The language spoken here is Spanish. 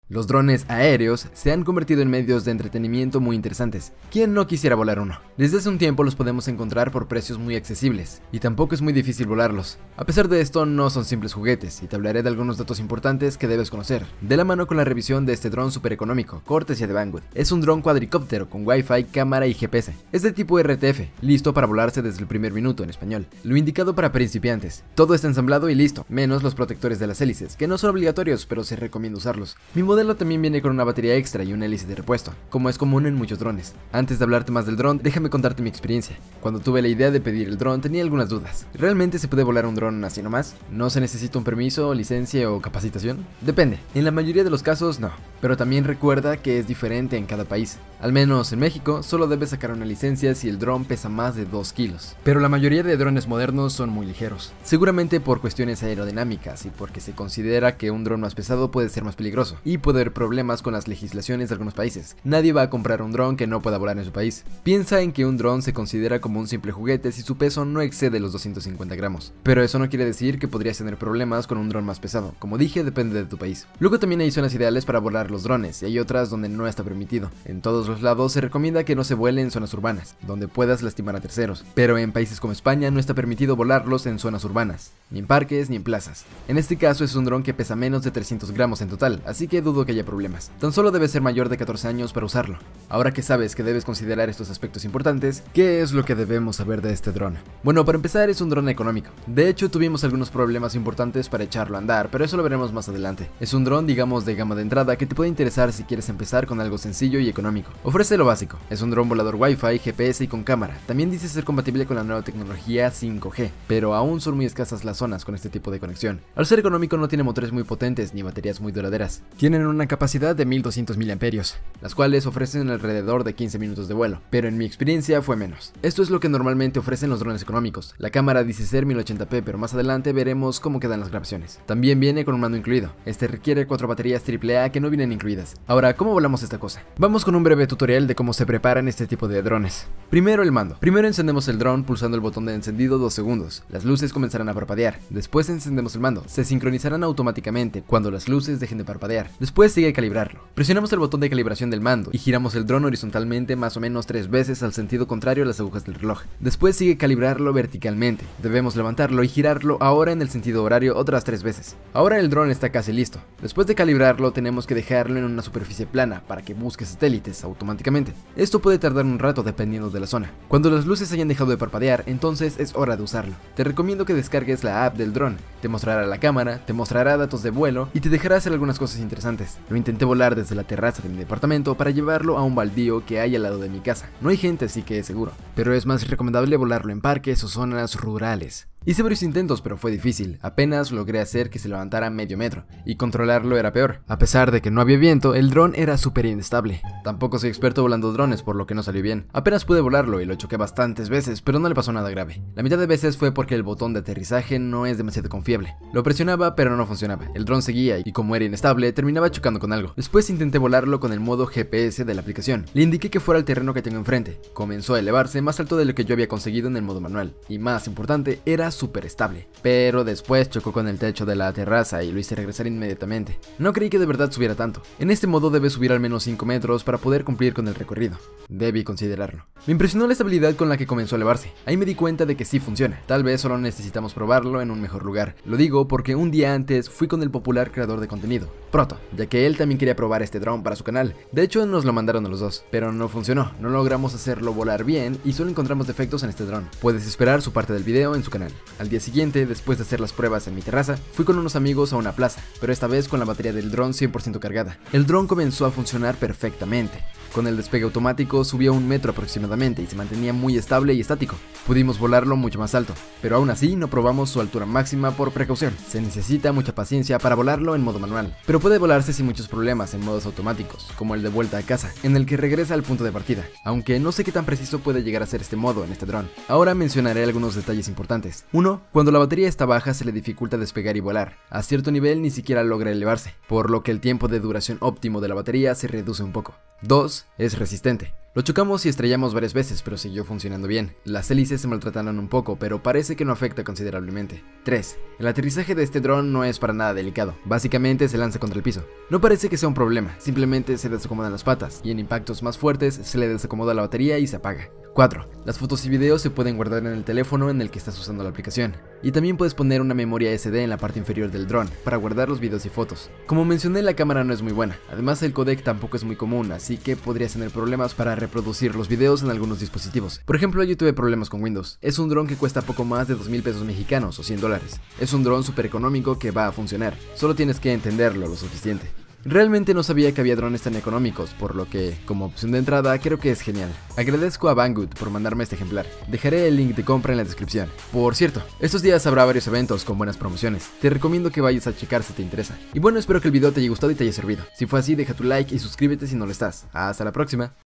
Los drones aéreos se han convertido en medios de entretenimiento muy interesantes. ¿Quién no quisiera volar uno? Desde hace un tiempo los podemos encontrar por precios muy accesibles, y tampoco es muy difícil volarlos. A pesar de esto, no son simples juguetes, y te hablaré de algunos datos importantes que debes conocer, de la mano con la revisión de este dron super económico, cortesía de Banggood. Es un dron cuadricóptero con Wi-Fi, cámara y GPS. Es de tipo RTF, listo para volarse desde el primer minuto en español. Lo indicado para principiantes. Todo está ensamblado y listo, menos los protectores de las hélices, que no son obligatorios, pero se recomienda usarlos. Mi modelo también viene con una batería extra y una hélice de repuesto, como es común en muchos drones. Antes de hablarte más del dron, déjame contarte mi experiencia. Cuando tuve la idea de pedir el dron tenía algunas dudas. ¿Realmente se puede volar un dron así nomás? ¿No se necesita un permiso, licencia o capacitación? Depende, en la mayoría de los casos no, pero también recuerda que es diferente en cada país. Al menos en México solo debes sacar una licencia si el dron pesa más de 2 kilos. Pero la mayoría de drones modernos son muy ligeros, seguramente por cuestiones aerodinámicas y porque se considera que un dron más pesado puede ser más peligroso y puede haber problemas con las legislaciones de algunos países. Nadie va a comprar un dron que no pueda volar en su país. Piensa en que un dron se considera como un simple juguete si su peso no excede los 250 gramos. Pero eso no quiere decir que podrías tener problemas con un dron más pesado. Como dije, depende de tu país. Luego también hay zonas ideales para volar los drones y hay otras donde no está permitido. En todos los lados se recomienda que no se vuele en zonas urbanas, donde puedas lastimar a terceros. Pero en países como España no está permitido volarlos en zonas urbanas, ni en parques ni en plazas. En este caso es un dron que pesa menos de 300 gramos en total, así que dudo que haya problemas. Tan solo debes ser mayor de 14 años para usarlo. Ahora que sabes que debes considerar estos aspectos importantes, ¿qué es lo que debemos saber de este dron? Bueno, para empezar es un dron económico. De hecho tuvimos algunos problemas importantes para echarlo a andar, pero eso lo veremos más adelante. Es un dron digamos de gama de entrada que te puede interesar si quieres empezar con algo sencillo y económico. Ofrece lo básico, es un dron volador Wi-Fi, GPS y con cámara. También dice ser compatible con la nueva tecnología 5G, pero aún son muy escasas las zonas con este tipo de conexión. Al ser económico no tiene motores muy potentes ni baterías muy duraderas. Tienen una capacidad de 1200 mAh, las cuales ofrecen alrededor de 15 minutos de vuelo, pero en mi experiencia fue menos. Esto es lo que normalmente ofrecen los drones económicos. La cámara dice ser 1080p, pero más adelante veremos cómo quedan las grabaciones. También viene con un mando incluido. Este requiere 4 baterías AAA que no vienen incluidas. Ahora, ¿cómo volamos esta cosa? Vamos con un breve tutorial de cómo se preparan este tipo de drones. Primero el mando. Primero encendemos el dron pulsando el botón de encendido 2 segundos. Las luces comenzarán a parpadear. Después encendemos el mando. Se sincronizarán automáticamente cuando las luces dejen de parpadear. Después sigue calibrarlo. Presionamos el botón de calibración del mando y giramos el dron horizontalmente más o menos 3 veces al sentido contrario a las agujas del reloj. Después sigue calibrarlo verticalmente. Debemos levantarlo y girarlo ahora en el sentido horario otras 3 veces. Ahora el dron está casi listo. Después de calibrarlo tenemos que dejarlo en una superficie plana para que busque satélites automáticamente. Esto puede tardar un rato dependiendo de la zona. Cuando las luces hayan dejado de parpadear, entonces es hora de usarlo. Te recomiendo que descargues la app del dron. Te mostrará la cámara, te mostrará datos de vuelo y te dejará hacer algunas cosas interesantes. Lo intenté volar desde la terraza de mi departamento para llevarlo a un baldío que hay al lado de mi casa. No hay gente, así que es seguro, pero es más recomendable volarlo en parques o zonas rurales. Hice varios intentos, pero fue difícil. Apenas logré hacer que se levantara medio metro, y controlarlo era peor. A pesar de que no había viento, el dron era súper inestable. Tampoco soy experto volando drones, por lo que no salió bien. Apenas pude volarlo y lo choqué bastantes veces, pero no le pasó nada grave. La mitad de veces fue porque el botón de aterrizaje no es demasiado confiable. Lo presionaba, pero no funcionaba. El dron seguía y como era inestable, terminaba chocando con algo. Después intenté volarlo con el modo GPS de la aplicación. Le indiqué que fuera el terreno que tengo enfrente. Comenzó a elevarse más alto de lo que yo había conseguido en el modo manual. Y más importante, era súper estable, pero después chocó con el techo de la terraza y lo hice regresar inmediatamente. No creí que de verdad subiera tanto. En este modo debes subir al menos 5 metros para poder cumplir con el recorrido. Debí considerarlo. Me impresionó la estabilidad con la que comenzó a elevarse. Ahí me di cuenta de que sí funciona. Tal vez solo necesitamos probarlo en un mejor lugar. Lo digo porque un día antes fui con el popular creador de contenido, Proto, ya que él también quería probar este dron para su canal. De hecho nos lo mandaron a los dos, pero no funcionó. No logramos hacerlo volar bien y solo encontramos defectos en este dron. Puedes esperar su parte del video en su canal. Al día siguiente, después de hacer las pruebas en mi terraza, fui con unos amigos a una plaza, pero esta vez con la batería del dron 100% cargada. El dron comenzó a funcionar perfectamente. Con el despegue automático subía 1 metro aproximadamente y se mantenía muy estable y estático. Pudimos volarlo mucho más alto, pero aún así no probamos su altura máxima por precaución. Se necesita mucha paciencia para volarlo en modo manual, pero puede volarse sin muchos problemas en modos automáticos, como el de vuelta a casa, en el que regresa al punto de partida, aunque no sé qué tan preciso puede llegar a ser este modo en este dron. Ahora mencionaré algunos detalles importantes. 1. Cuando la batería está baja se le dificulta despegar y volar. A cierto nivel ni siquiera logra elevarse, por lo que el tiempo de duración óptimo de la batería se reduce un poco. 2. Es resistente. Lo chocamos y estrellamos varias veces, pero siguió funcionando bien. Las hélices se maltrataron un poco, pero parece que no afecta considerablemente. 3. El aterrizaje de este dron no es para nada delicado. Básicamente se lanza contra el piso. No parece que sea un problema, simplemente se desacomodan las patas, y en impactos más fuertes se le desacomoda la batería y se apaga. 4. Las fotos y videos se pueden guardar en el teléfono en el que estás usando la aplicación. Y también puedes poner una memoria SD en la parte inferior del dron para guardar los videos y fotos. Como mencioné, la cámara no es muy buena. Además, el codec tampoco es muy común, así que podrías tener problemas para reproducir los videos en algunos dispositivos. Por ejemplo, yo tuve problemas con Windows. Es un dron que cuesta poco más de 2,000 pesos mexicanos o $100. Es un dron súper económico que va a funcionar. Solo tienes que entenderlo lo suficiente. Realmente no sabía que había drones tan económicos, por lo que, como opción de entrada, creo que es genial. Agradezco a Banggood por mandarme este ejemplar. Dejaré el link de compra en la descripción. Por cierto, estos días habrá varios eventos con buenas promociones. Te recomiendo que vayas a checar si te interesa. Y bueno, espero que el video te haya gustado y te haya servido. Si fue así, deja tu like y suscríbete si no lo estás. Hasta la próxima.